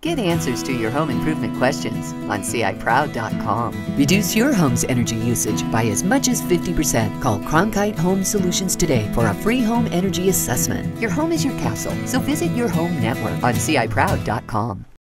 Get answers to your home improvement questions on CIProud.com. Reduce your home's energy usage by as much as 50%. Call Cronkhite Home Solutions today for a free home energy assessment. Your home is your castle, so visit your home network on CIProud.com.